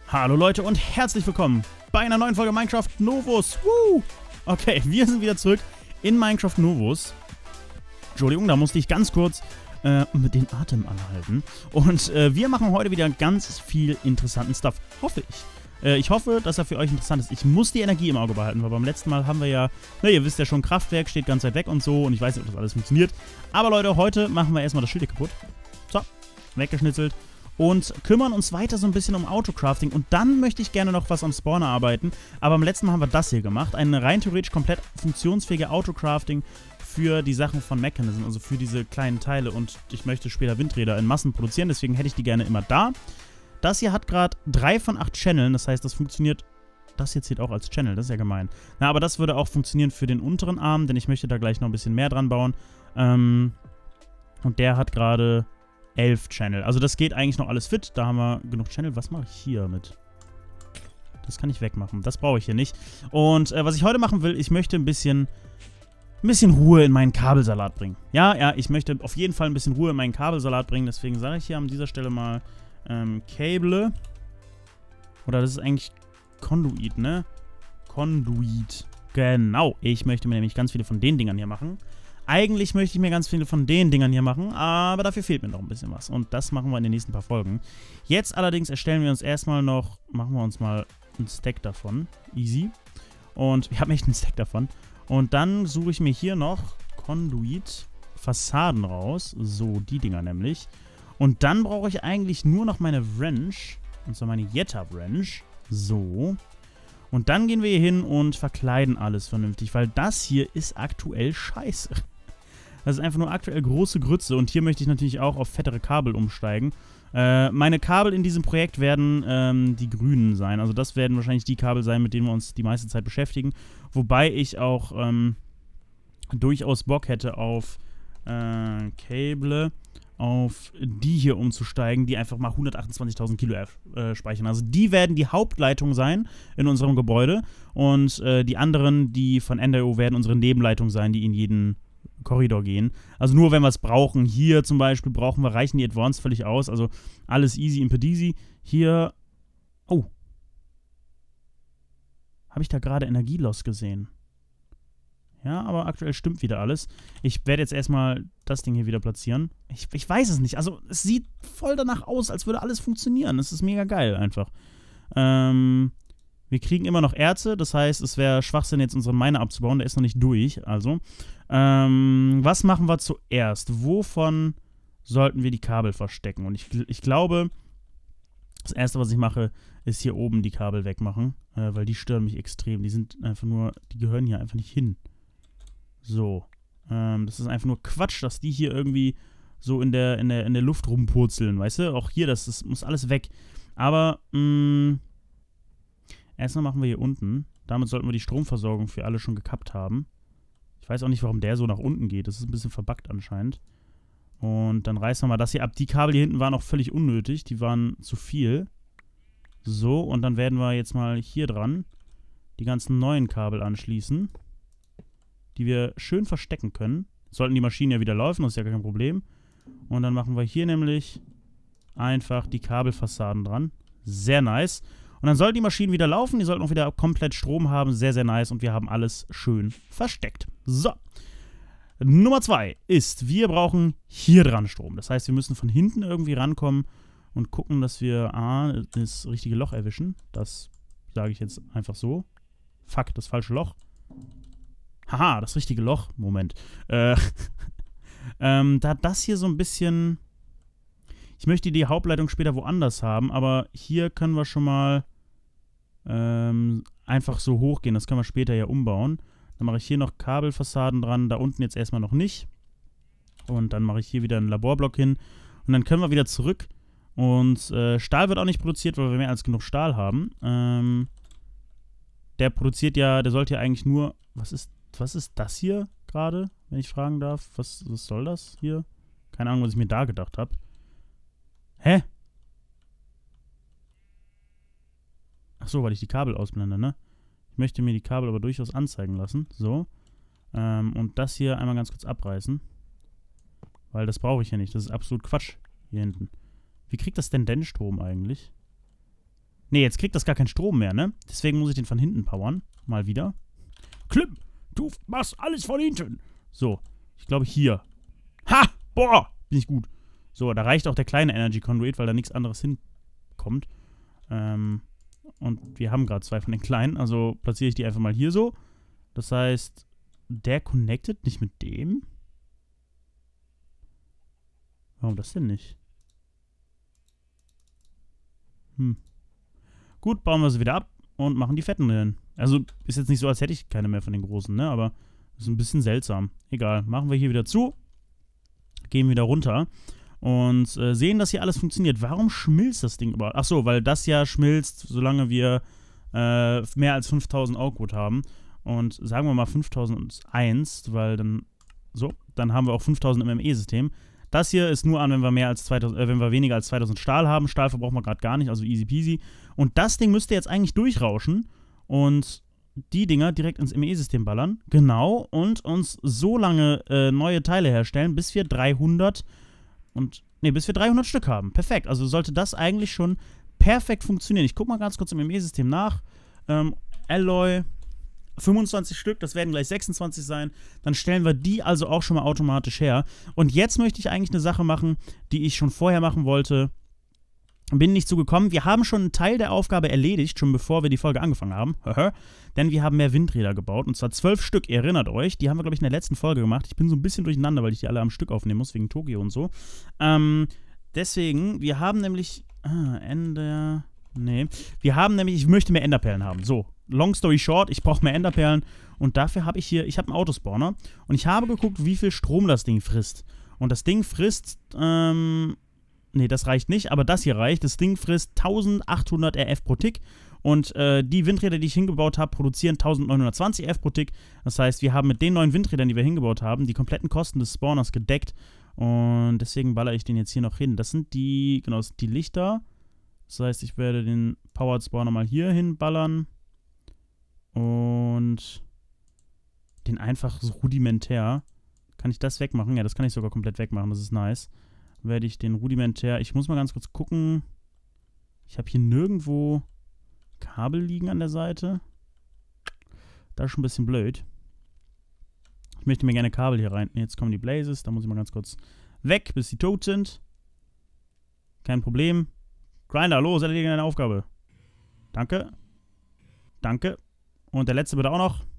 Hallo Leute und herzlich willkommen bei einer neuen Folge Minecraft Novus. Woo! Okay, wir sind wieder zurück in Minecraft Novus. Entschuldigung, da musste ich ganz kurz mit den Atem anhalten. Und wir machen heute wieder ganz viel interessanten Stuff. Hoffe ich. Ich hoffe, dass er für euch interessant ist. Ich muss die Energie im Auge behalten, weil beim letzten Mal haben wir ja, na, ihr wisst ja schon, Kraftwerk steht ganz weit weg und so. Und ich weiß nicht, ob das alles funktioniert. Aber Leute, heute machen wir erstmal das Schild hier kaputt. So, weggeschnitzelt. Und kümmern uns weiter so ein bisschen um Autocrafting. Und dann möchte ich gerne noch was am Spawner arbeiten. Aber beim letzten Mal haben wir das hier gemacht. Ein rein theoretisch komplett funktionsfähige Autocrafting für die Sachen von Mechanism. Also für diese kleinen Teile. Und ich möchte später Windräder in Massen produzieren. Deswegen hätte ich die gerne immer da. Das hier hat gerade 3 von 8 Channeln. Das heißt, das funktioniert... Das hier zählt auch als Channel. Das ist ja gemein. Na, aber das würde auch funktionieren für den unteren Arm. Denn ich möchte da gleich noch ein bisschen mehr dran bauen. Und der hat gerade... 11 Channel. Also das geht eigentlich noch alles fit. Da haben wir genug Channel. Was mache ich hier mit? Das kann ich wegmachen. Das brauche ich hier nicht. Und was ich heute machen will, ich möchte ein bisschen Ruhe in meinen Kabelsalat bringen. Ja, ich möchte auf jeden Fall ein bisschen Ruhe in meinen Kabelsalat bringen. Deswegen sage ich hier an dieser Stelle mal Cable. Oder das ist eigentlich Conduit, ne? Conduit. Genau. Ich möchte mir nämlich ganz viele von den Dingern hier machen. Eigentlich möchte ich mir ganz viele von den Dingern hier machen, aber dafür fehlt mir noch ein bisschen was. Und das machen wir in den nächsten paar Folgen. Jetzt allerdings erstellen wir uns erstmal noch, machen wir uns mal einen Stack davon. Easy. Und wir haben echt einen Stack davon. Und dann suche ich mir hier noch Conduit Fassaden raus. So, die Dinger nämlich. Und dann brauche ich eigentlich nur noch meine Wrench. Und zwar meine Jetta-Wrench. So. Und dann gehen wir hier hin und verkleiden alles vernünftig, weil das hier ist aktuell scheiße. Das ist einfach nur aktuell große Grütze und hier möchte ich natürlich auch auf fettere Kabel umsteigen. Meine Kabel in diesem Projekt werden die grünen sein. Also das werden wahrscheinlich die Kabel sein, mit denen wir uns die meiste Zeit beschäftigen. Wobei ich auch durchaus Bock hätte auf Cable, auf die hier umzusteigen, die einfach mal 128.000 Kilo speichern. Also die werden die Hauptleitung sein in unserem Gebäude und die anderen, die von NDO, werden unsere Nebenleitung sein, die in jeden Korridor gehen. Also nur, wenn wir es brauchen. Hier zum Beispiel reichen die Advanced völlig aus. Also alles easy in peasy. Hier, oh. Habe ich da gerade Energieloss gesehen? Ja, aber aktuell stimmt wieder alles. Ich werde jetzt erstmal das Ding hier wieder platzieren. Ich weiß es nicht. Also, es sieht voll danach aus, als würde alles funktionieren. Es ist mega geil einfach. Wir kriegen immer noch Erze. Das heißt, es wäre Schwachsinn, jetzt unseren Miner abzubauen. Der ist noch nicht durch. Also, was machen wir zuerst? Wovon sollten wir die Kabel verstecken? Und ich glaube, das Erste, was ich mache, ist hier oben die Kabel wegmachen. Weil die stören mich extrem. Die sind einfach nur, die gehören hier einfach nicht hin. So, das ist einfach nur Quatsch, dass die hier irgendwie so in der Luft rumpurzeln, weißt du? Auch hier, das muss alles weg. Aber, erstmal machen wir hier unten. Damit sollten wir die Stromversorgung für alle schon gekappt haben. Ich weiß auch nicht, warum der so nach unten geht. Das ist ein bisschen verbuggt anscheinend. Und dann reißen wir mal das hier ab. Die Kabel hier hinten waren auch völlig unnötig. Die waren zu viel. So, und dann werden wir jetzt mal hier dran die ganzen neuen Kabel anschließen, die wir schön verstecken können. Sollten die Maschinen ja wieder laufen, das ist ja gar kein Problem. Und dann machen wir hier nämlich einfach die Kabelfassaden dran. Sehr nice. Und dann sollten die Maschinen wieder laufen, die sollten auch wieder komplett Strom haben. Sehr, sehr nice. Und wir haben alles schön versteckt. So. Nummer 2 ist, wir brauchen hier dran Strom. Das heißt, wir müssen von hinten irgendwie rankommen und gucken, dass wir das richtige Loch erwischen. Das sage ich jetzt einfach so. Fuck, das falsche Loch. Haha, das richtige Loch. Moment. Da das hier so ein bisschen... Ich möchte die Hauptleitung später woanders haben, aber hier können wir schon mal einfach so hochgehen. Das können wir später ja umbauen. Dann mache ich hier noch Kabelfassaden dran. Da unten jetzt erstmal noch nicht. Und dann mache ich hier wieder einen Laborblock hin. Und dann können wir wieder zurück. Und Stahl wird auch nicht produziert, weil wir mehr als genug Stahl haben. Der produziert ja, der sollte ja eigentlich nur... Was ist das hier gerade, wenn ich fragen darf? Was soll das hier? Keine Ahnung, was ich mir da gedacht habe. Hä? Ach so, weil ich die Kabel ausblende, ne? Ich möchte mir die Kabel aber durchaus anzeigen lassen. So. Und das hier einmal ganz kurz abreißen. Weil das brauche ich ja nicht. Das ist absolut Quatsch hier hinten. Wie kriegt das denn Strom eigentlich? Ne, jetzt kriegt das gar keinen Strom mehr, ne? Deswegen muss ich den von hinten powern. Mal wieder. Klipp, du machst alles von hinten. So, ich glaube hier. Ha! Boah! Bin ich gut. So, da reicht auch der kleine Energy Conduit, weil da nichts anderes hinkommt. Und wir haben gerade 2 von den kleinen, also platziere ich die einfach mal hier so. Das heißt, der connected nicht mit dem? Warum das denn nicht? Gut, bauen wir sie wieder ab und machen die fetten hin. Also, ist jetzt nicht so, als hätte ich keine mehr von den großen, ne? Aber ist ein bisschen seltsam. Egal, machen wir hier wieder zu. Gehen wieder runter. Und sehen, dass hier alles funktioniert. Warum schmilzt das Ding überhaupt? Achso, weil das ja schmilzt, solange wir mehr als 5000 Output haben. Und sagen wir mal 5001, weil dann dann haben wir auch 5000 im ME-System. Das hier ist nur an, wenn wir wenn wir weniger als 2000 Stahl haben. Stahl verbrauchen wir gerade gar nicht, also easy peasy. Und das Ding müsste jetzt eigentlich durchrauschen und die Dinger direkt ins ME-System ballern. Genau, und uns so lange neue Teile herstellen, bis wir 300 Stück haben. Perfekt, also sollte das eigentlich schon perfekt funktionieren. Ich gucke mal ganz kurz im ME-System nach. Alloy 25 Stück, das werden gleich 26 sein. Dann stellen wir die also auch schon mal automatisch her. Und jetzt möchte ich eigentlich eine Sache machen, die ich schon vorher machen wollte. Bin nicht zugekommen. Wir haben schon einen Teil der Aufgabe erledigt, schon bevor wir die Folge angefangen haben. Denn wir haben mehr Windräder gebaut. Und zwar 12 Stück, ihr erinnert euch. Die haben wir, glaube ich, in der letzten Folge gemacht. Ich bin so ein bisschen durcheinander, weil ich die alle am Stück aufnehmen muss, wegen Tokio und so. Deswegen, wir haben nämlich... Wir haben nämlich... Ich möchte mehr Enderperlen haben. So, long story short, ich brauche mehr Enderperlen. Und dafür habe ich einen Autospawner. Und ich habe geguckt, wie viel Strom das Ding frisst. Und das Ding frisst... Ne, das reicht nicht, aber das hier reicht. Das Ding frisst 1800 RF pro Tick und die Windräder, die ich hingebaut habe, produzieren 1920 RF pro Tick. Das heißt, wir haben mit den neuen Windrädern, die wir hingebaut haben, die kompletten Kosten des Spawners gedeckt und deswegen baller ich den jetzt hier noch hin. Das sind die Lichter. Das heißt, ich werde den Powered Spawner mal hier hinballern und den einfach so rudimentär. Kann ich das wegmachen? Ja, das kann ich sogar komplett wegmachen, das ist nice. Werde ich den rudimentär... Ich muss mal ganz kurz gucken. Ich habe hier nirgendwo Kabel liegen an der Seite. Das ist schon ein bisschen blöd. Ich möchte mir gerne Kabel hier rein... Jetzt kommen die Blazes. Da muss ich mal ganz kurz weg, bis sie tot sind. Kein Problem. Grinder, los, erledige deine Aufgabe. Danke. Danke. Und der letzte bitte auch noch.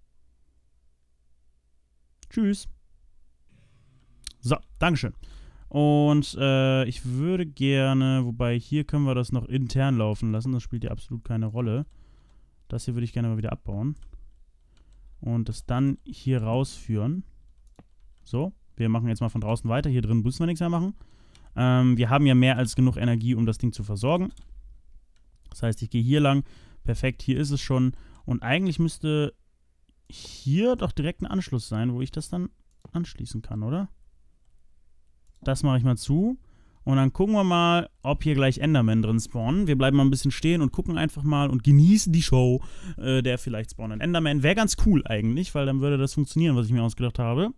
Tschüss. So, Dankeschön. Und ich würde gerne, wobei hier können wir das noch intern laufen lassen, das spielt ja absolut keine Rolle. Das hier würde ich gerne mal wieder abbauen. Und das dann hier rausführen. So, wir machen jetzt mal von draußen weiter, hier drin müssen wir nichts mehr machen. Wir haben ja mehr als genug Energie, um das Ding zu versorgen. Das heißt, ich gehe hier lang, perfekt, hier ist es schon. Und eigentlich müsste hier doch direkt ein Anschluss sein, wo ich das dann anschließen kann, oder? Das mache ich mal zu. Und dann gucken wir mal, ob hier gleich Endermen drin spawnen. Wir bleiben mal ein bisschen stehen und gucken einfach mal und genießen die Show, der vielleicht spawnen. Enderman wäre ganz cool eigentlich, weil dann würde das funktionieren, was ich mir ausgedacht habe.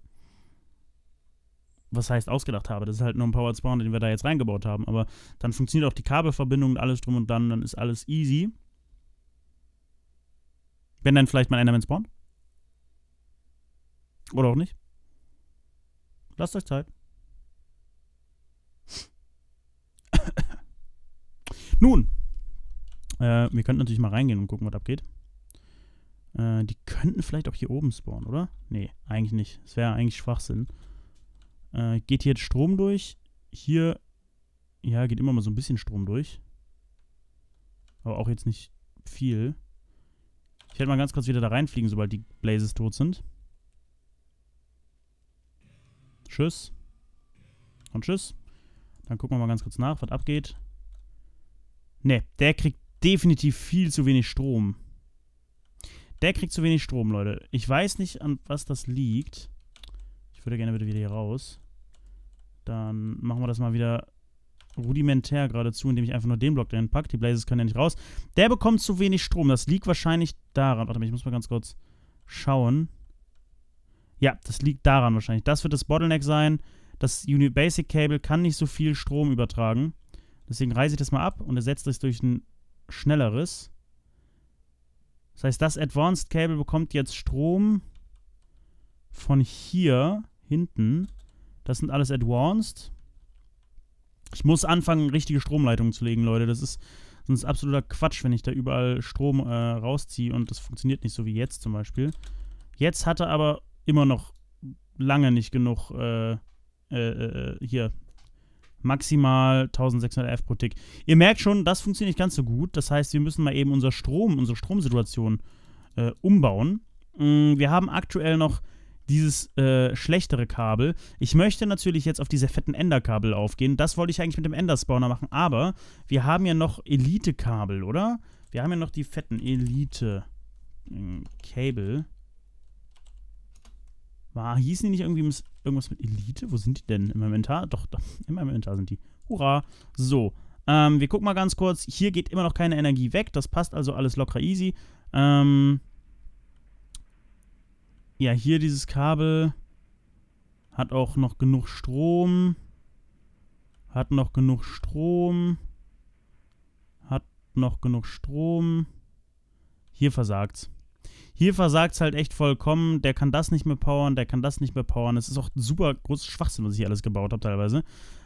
Was heißt ausgedacht habe? Das ist halt nur ein Powered Spawner, den wir da jetzt reingebaut haben. Aber dann funktioniert auch die Kabelverbindung und alles drum und dann ist alles easy. Wenn dann vielleicht mal Enderman spawnt. Oder auch nicht. Lasst euch Zeit. Nun, wir könnten natürlich mal reingehen und gucken, was abgeht. Die könnten vielleicht auch hier oben spawnen, oder? Nee, eigentlich nicht. Das wäre eigentlich Schwachsinn. Geht hier jetzt Strom durch? Hier, ja, geht immer mal so ein bisschen Strom durch. Aber auch jetzt nicht viel. Ich werde mal ganz kurz wieder da reinfliegen, sobald die Blazes tot sind. Tschüss. Und tschüss. Dann gucken wir mal ganz kurz nach, was abgeht. Ne, der kriegt definitiv viel zu wenig Strom. Der kriegt zu wenig Strom, Leute. Ich weiß nicht, an was das liegt. Ich würde gerne wieder hier raus. Dann machen wir das mal wieder rudimentär geradezu, indem ich einfach nur den Block dahin packe. Die Blazes können ja nicht raus. Der bekommt zu wenig Strom. Das liegt wahrscheinlich daran. Warte mal, ich muss mal ganz kurz schauen. Ja, das liegt daran wahrscheinlich. Das wird das Bottleneck sein. Das Basic Cable kann nicht so viel Strom übertragen. Deswegen reiße ich das mal ab und ersetze das durch ein schnelleres. Das heißt, das Advanced Cable bekommt jetzt Strom von hier hinten. Das sind alles Advanced. Ich muss anfangen, richtige Stromleitungen zu legen, Leute. Das ist sonst absoluter Quatsch, wenn ich da überall Strom rausziehe und das funktioniert nicht so wie jetzt zum Beispiel. Jetzt hat er aber immer noch lange nicht genug hier maximal 1600 F pro Tick. Ihr merkt schon, das funktioniert nicht ganz so gut. Das heißt, wir müssen mal eben unsere Stromsituation umbauen. Wir haben aktuell noch dieses schlechtere Kabel. Ich möchte natürlich jetzt auf diese fetten Ender-Kabel aufgehen. Das wollte ich eigentlich mit dem Ender-Spawner machen, aber wir haben ja noch Elite-Kabel, oder? Wir haben ja noch die fetten Elite-Cable. Hießen die nicht irgendwie irgendwas mit Elite? Wo sind die denn? Im Inventar? Doch, in meinem Inventar sind die. Hurra! So, wir gucken mal ganz kurz. Hier geht immer noch keine Energie weg. Das passt also alles locker easy. Ja, hier dieses Kabel hat auch noch genug Strom. Hat noch genug Strom. Hier versagt's. Hier versagt es halt echt vollkommen. Der kann das nicht mehr powern, der kann das nicht mehr powern. Das ist auch super großes Schwachsinn, was ich hier alles gebaut habe teilweise.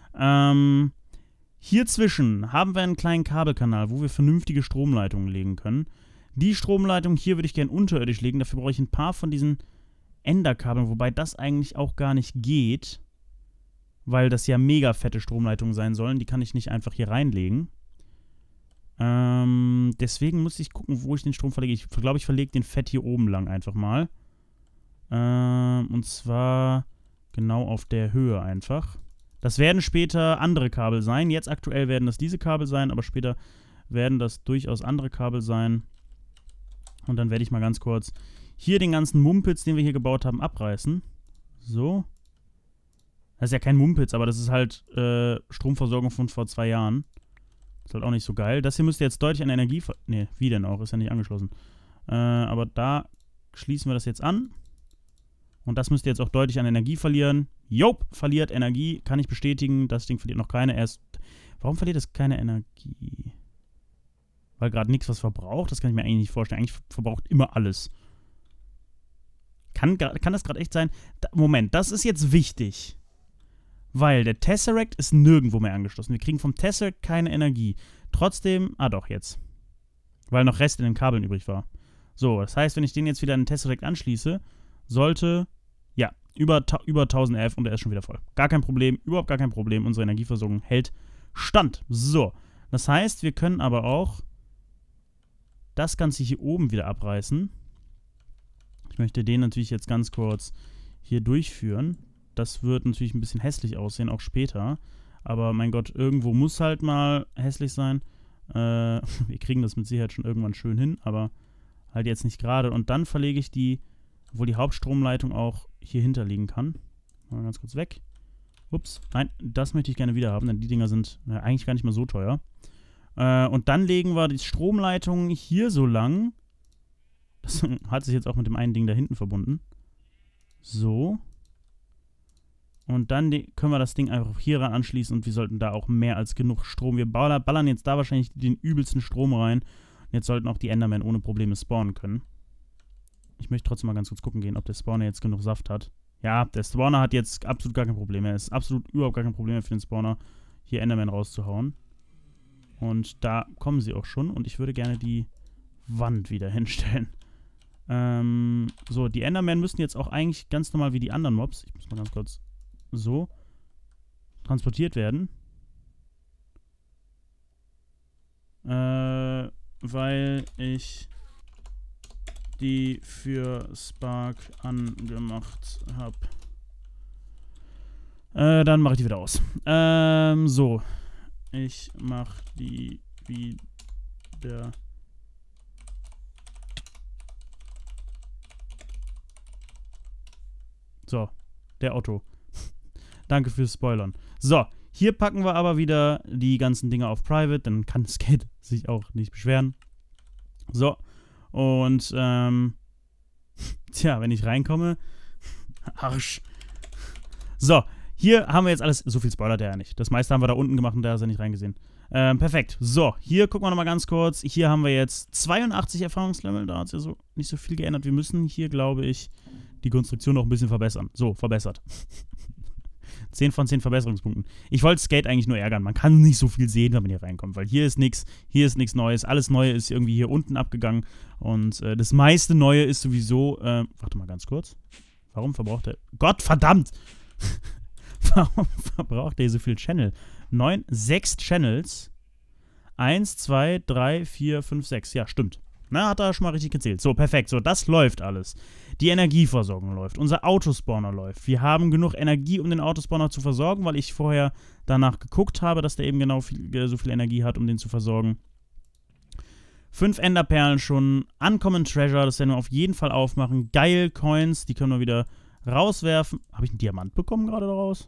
Hier zwischen haben wir einen kleinen Kabelkanal, wo wir vernünftige Stromleitungen legen können. Die Stromleitung hier würde ich gerne unterirdisch legen. Dafür brauche ich ein paar von diesen Ender-Kabeln, wobei das eigentlich auch gar nicht geht, weil das ja mega fette Stromleitungen sein sollen. Die kann ich nicht einfach hier reinlegen. Deswegen muss ich gucken, wo ich den Strom verlege. Ich glaube, ich verlege den Fett hier oben lang einfach mal. Und zwar genau auf der Höhe einfach. Das werden später andere Kabel sein. Jetzt aktuell werden das diese Kabel sein, aber später werden das durchaus andere Kabel sein. Und dann werde ich mal ganz kurz hier den ganzen Mumpitz, den wir hier gebaut haben, abreißen. So. Das ist ja kein Mumpitz, aber das ist halt Stromversorgung von vor 2 Jahren. Ist halt auch nicht so geil. Das hier müsste jetzt deutlich an Energie... Ne, wie denn auch? Ist ja nicht angeschlossen. Aber da schließen wir das jetzt an. Und das müsste jetzt auch deutlich an Energie verlieren. Jop, verliert Energie. Kann ich bestätigen. Das Ding verliert noch keine. Warum verliert es keine Energie? Weil gerade nichts was verbraucht? Das kann ich mir eigentlich nicht vorstellen. Eigentlich verbraucht immer alles. Kann das gerade echt sein? Moment, das ist jetzt wichtig. Weil der Tesseract ist nirgendwo mehr angeschlossen. Wir kriegen vom Tesseract keine Energie. Trotzdem, doch, jetzt. Weil noch Rest in den Kabeln übrig war. So, das heißt, wenn ich den jetzt wieder an den Tesseract anschließe, sollte, ja, über 1000 F und er ist schon wieder voll. Gar kein Problem, überhaupt gar kein Problem. Unsere Energieversorgung hält Stand. So, das heißt, wir können aber auch das Ganze hier oben wieder abreißen. Ich möchte den natürlich jetzt ganz kurz hier durchführen. Das wird natürlich ein bisschen hässlich aussehen, auch später. Aber mein Gott, irgendwo muss halt mal hässlich sein. Wir kriegen das mit Sicherheit schon irgendwann schön hin, aber halt jetzt nicht gerade. Und dann verlege ich die, obwohl die Hauptstromleitung auch hier hinterliegen kann. Mal ganz kurz weg. Ups, nein, das möchte ich gerne wieder haben, denn die Dinger sind eigentlich gar nicht mehr so teuer. Und dann legen wir die Stromleitung hier so lang. Das hat sich jetzt auch mit dem einen Ding da hinten verbunden. So. Und dann können wir das Ding einfach hier ran anschließen und wir sollten da auch mehr als genug Strom. Wir ballern jetzt da wahrscheinlich den übelsten Strom rein. Und jetzt sollten auch die Endermen ohne Probleme spawnen können. Ich möchte trotzdem mal ganz kurz gucken gehen, ob der Spawner jetzt genug Saft hat. Ja, der Spawner hat jetzt absolut gar kein Problem mehr. Es ist absolut überhaupt gar kein Problem mehr für den Spawner, hier Endermen rauszuhauen. Und da kommen sie auch schon. Und ich würde gerne die Wand wieder hinstellen. So, die Endermen müssten jetzt auch eigentlich ganz normal wie die anderen Mobs. Ich muss mal ganz kurz... so transportiert werden. Weil ich die für Spark angemacht habe. Dann mache ich die wieder aus. So. Ich mache die wieder... So. Der Otto. Danke fürs Spoilern. So, hier packen wir aber wieder die ganzen Dinge auf Private, dann kann Skate sich auch nicht beschweren. So, und, tja, wenn ich reinkomme, Arsch. So, Hier haben wir jetzt alles, so viel spoilert er ja nicht. Das meiste haben wir da unten gemacht und da ist er nicht reingesehen. Perfekt. So, hier gucken wir nochmal ganz kurz. Hier haben wir jetzt 82 Erfahrungslevel. Da hat es ja so nicht so viel geändert. Wir müssen hier, glaube ich, die Konstruktion noch ein bisschen verbessern. So, verbessert. 10 von 10 Verbesserungspunkten. Ich wollte Skate eigentlich nur ärgern. Man kann nicht so viel sehen, wenn man hier reinkommt, weil hier ist nichts Neues. Alles Neue ist irgendwie hier unten abgegangen. Und das meiste Neue ist sowieso, warte mal ganz kurz. Warum verbraucht er, Gott verdammt! Warum verbraucht er so viel Channel? 6 Channels. 1, 2, 3, 4, 5, 6. Ja, stimmt. Na, hat er schon mal richtig gezählt. So, perfekt. So, das läuft alles. Die Energieversorgung läuft. Unser Autospawner läuft. Wir haben genug Energie, um den Autospawner zu versorgen, weil ich vorher danach geguckt habe, dass der eben genau so viel Energie hat, um den zu versorgen. 5 Enderperlen schon. Uncommon Treasure, das werden wir auf jeden Fall aufmachen. Geil, Coins, die können wir wieder rauswerfen. Habe ich einen Diamant bekommen gerade daraus?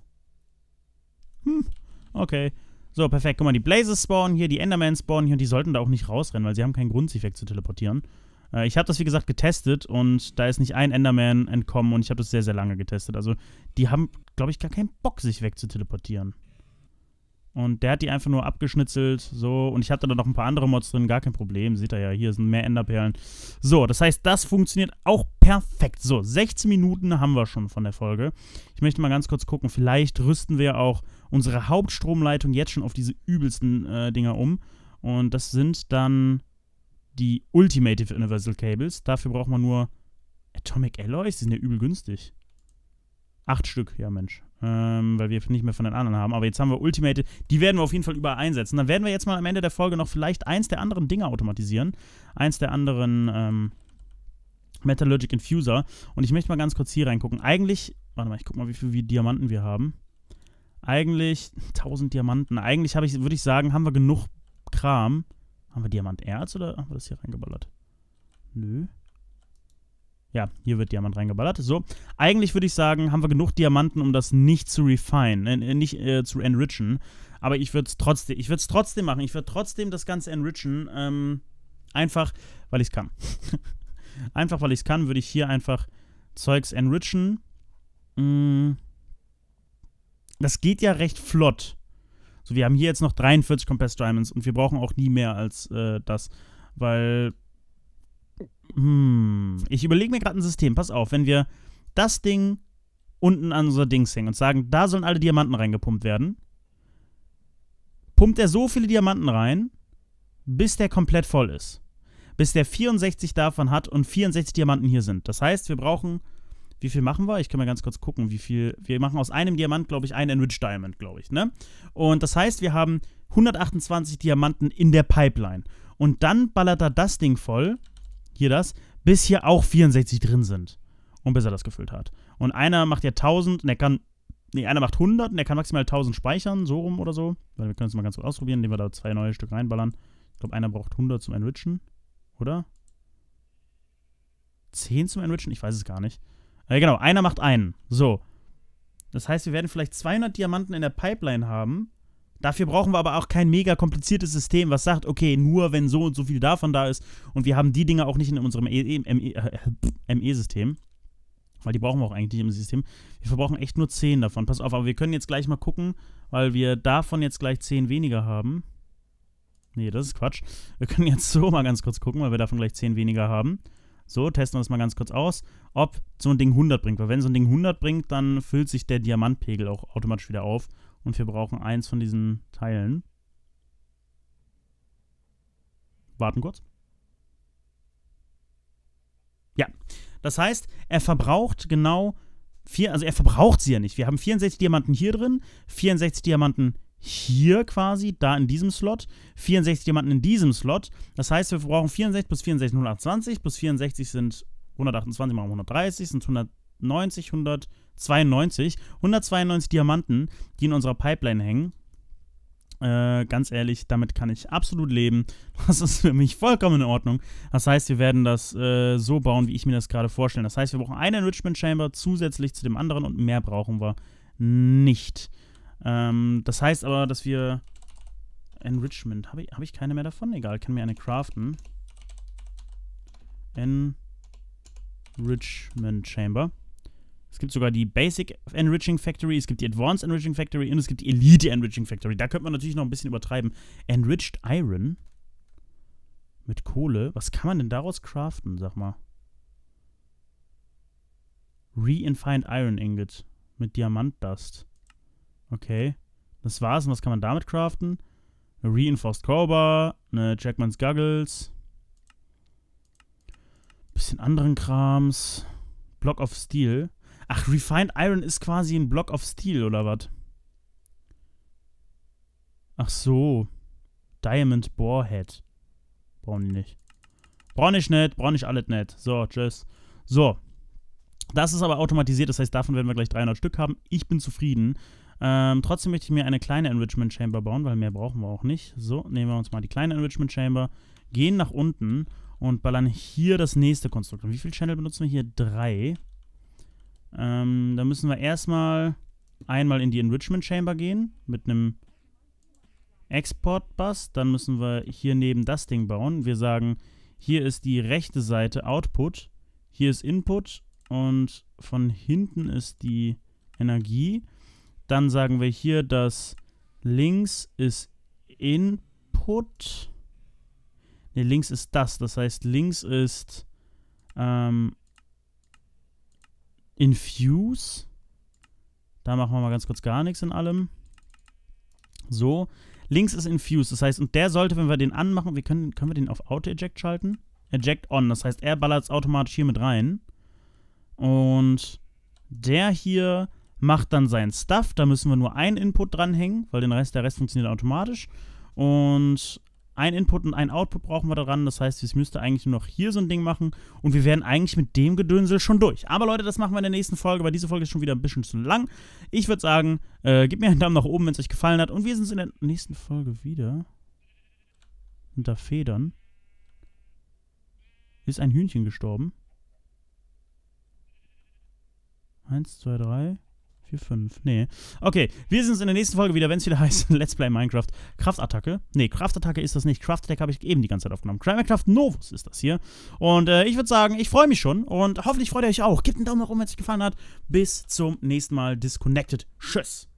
Okay. So, perfekt. Guck mal, die Blazes spawnen hier, die Endermans spawnen hier und die sollten da auch nicht rausrennen, weil sie haben keinen Grund, sich wegzuteleportieren. Ich habe das, wie gesagt, getestet und da ist nicht ein Enderman entkommen und ich habe das sehr, sehr lange getestet. Also, die haben, glaube ich, gar keinen Bock, sich wegzuteleportieren. Und der hat die einfach nur abgeschnitzelt, so. Und ich hatte da noch ein paar andere Mods drin, gar kein Problem. Seht ihr ja, hier sind mehr Enderperlen. So, das heißt, das funktioniert auch perfekt. So, 16 Minuten haben wir schon von der Folge. Ich möchte mal ganz kurz gucken, vielleicht rüsten wir auch unsere Hauptstromleitung jetzt schon auf diese übelsten Dinger um. Und das sind dann die Ultimative Universal Cables. Dafür braucht man nur Atomic Alloys, die sind ja übel günstig. 8 Stück, ja Mensch. Weil wir nicht mehr von den anderen haben. Aber jetzt haben wir Ultimate, die werden wir auf jeden Fall überall einsetzen. Dann werden wir jetzt mal am Ende der Folge noch vielleicht eins der anderen Dinge automatisieren. Eins der anderen Metallurgic Infuser. Und ich möchte mal ganz kurz hier reingucken. Eigentlich, warte mal, ich guck mal, wie viele Diamanten wir haben. Eigentlich 1000 Diamanten. Eigentlich würde ich sagen, haben wir genug Kram. Haben wir Diamanterz oder haben wir das hier reingeballert? Nö. Ja, hier wird Diamant reingeballert. So, eigentlich würde ich sagen, haben wir genug Diamanten, um das nicht zu refine, nicht zu enrichen. Aber ich würde es trotzdem machen. Ich würde trotzdem das Ganze enrichen. Einfach, weil ich es kann. Einfach, weil ich es kann, würde ich hier einfach Zeugs enrichen. Das geht ja recht flott. So, wir haben hier jetzt noch 43 Compressed Diamonds und wir brauchen auch nie mehr als das, weil ich überlege mir gerade ein System. Pass auf, wenn wir das Ding unten an unser Dings hängen und sagen, da sollen alle Diamanten reingepumpt werden, pumpt er so viele Diamanten rein, bis der komplett voll ist. Bis der 64 davon hat und 64 Diamanten hier sind. Das heißt, wir brauchen, wie viel machen wir? Ich kann mal ganz kurz gucken, wie viel, wir machen aus einem Diamant, glaube ich, ein Enriched Diamond, glaube ich, ne? Und das heißt, wir haben 128 Diamanten in der Pipeline. Und dann ballert er das Ding voll, hier das, bis hier auch 64 drin sind. Und bis er das gefüllt hat. Und einer macht ja 1000 und er kann, einer macht 100 und er kann maximal 1000 speichern, so rum oder so. Weil wir können es mal ganz kurz ausprobieren, indem wir da 2 neue Stück reinballern. Ich glaube, einer braucht 100 zum Enrichen, oder? 10 zum Enrichen? Ich weiß es gar nicht. Genau, einer macht einen. So. Das heißt, wir werden vielleicht 200 Diamanten in der Pipeline haben. Dafür brauchen wir aber auch kein mega kompliziertes System, was sagt, okay, nur wenn so und so viel davon da ist. Und wir haben die Dinge auch nicht in unserem ME-System. Weil die brauchen wir auch eigentlich nicht im System. Wir verbrauchen echt nur 10 davon. Pass auf, aber wir können jetzt gleich mal gucken, weil wir davon jetzt gleich 10 weniger haben. Nee, das ist Quatsch. Wir können jetzt so mal ganz kurz gucken, weil wir davon gleich 10 weniger haben. So, testen wir das mal ganz kurz aus, ob so ein Ding 100 bringt. Weil wenn so ein Ding 100 bringt, dann füllt sich der Diamantpegel auch automatisch wieder auf. Und wir brauchen eins von diesen Teilen. Warten kurz. Ja, das heißt, er verbraucht genau er verbraucht sie ja nicht. Wir haben 64 Diamanten hier drin, 64 Diamanten hier quasi, da in diesem Slot, 64 Diamanten in diesem Slot. Das heißt, wir brauchen 64 plus 64 sind 120, plus 64 sind 128 mal 130, sind 190, 192. 192 Diamanten, die in unserer Pipeline hängen. Ganz ehrlich, damit kann ich absolut leben. Das ist für mich vollkommen in Ordnung. Das heißt, wir werden das so bauen, wie ich mir das gerade vorstelle. Das heißt, wir brauchen eine Enrichment Chamber zusätzlich zu dem anderen und mehr brauchen wir nicht. Das heißt aber, dass wir Enrichment, habe ich keine mehr davon? Egal, ich kann mir eine craften. Enrichment Chamber. Es gibt sogar die Basic Enriching Factory, es gibt die Advanced Enriching Factory und es gibt die Elite Enriching Factory. Da könnte man natürlich noch ein bisschen übertreiben. Enriched Iron mit Kohle. Was kann man denn daraus craften, sag mal? Reinfined Iron Ingot mit Diamantdust. Okay. Das war's. Und was kann man damit craften? Eine Reinforced Crowbar, eine Jackman's Goggles. Bisschen anderen Krams. Block of Steel. Ach, Refined Iron ist quasi ein Block of Steel, oder was? Ach so. Diamond Borehead. Brauchen die nicht. Brauche ich nicht, brauche ich alles nicht. So, tschüss. So. Das ist aber automatisiert, das heißt, davon werden wir gleich 300 Stück haben. Ich bin zufrieden. Trotzdem möchte ich mir eine kleine Enrichment Chamber bauen, weil mehr brauchen wir auch nicht. So, nehmen wir uns mal die kleine Enrichment Chamber, gehen nach unten und ballern hier das nächste Konstrukt. Und wie viele Channel benutzen wir hier? 3. Da müssen wir erstmal einmal in die Enrichment Chamber gehen mit einem Export-Bus. Dann müssen wir hier neben das Ding bauen. Wir sagen, hier ist die rechte Seite Output, hier ist Input und von hinten ist die Energie. Dann sagen wir hier, dass links ist Input. Ne, links ist das. Das heißt, links ist Infuse. Da machen wir mal ganz kurz gar nichts in allem. So. Links ist Infuse. Das heißt, und der sollte, wenn wir den anmachen, können wir den auf Auto-Eject schalten? Eject on. Das heißt, er ballert es automatisch hier mit rein. Und der hier macht dann seinen Stuff. Da müssen wir nur einen Input dranhängen, weil der Rest funktioniert automatisch. Und ein Input und ein Output brauchen wir daran. Das heißt, es müsste eigentlich nur noch hier so ein Ding machen. Und wir wären eigentlich mit dem Gedönsel schon durch. Aber Leute, das machen wir in der nächsten Folge, weil diese Folge ist schon wieder ein bisschen zu lang. Ich würde sagen, gebt mir einen Daumen nach oben, wenn es euch gefallen hat. Und wir sehen uns in der nächsten Folge wieder. Unter Federn. Ist ein Hühnchen gestorben? 1, 2, 3, 4, 5. Nee. Okay, wir sehen uns in der nächsten Folge wieder, wenn es wieder heißt Let's Play Minecraft Kraftattacke. Nee, Kraftattacke ist das nicht. Kraftattacke habe ich eben die ganze Zeit aufgenommen. Minecraft Novus ist das hier. Und ich würde sagen, ich freue mich schon und hoffentlich freut ihr euch auch. Gebt einen Daumen nach oben, wenn es euch gefallen hat. Bis zum nächsten Mal. Disconnected. Tschüss.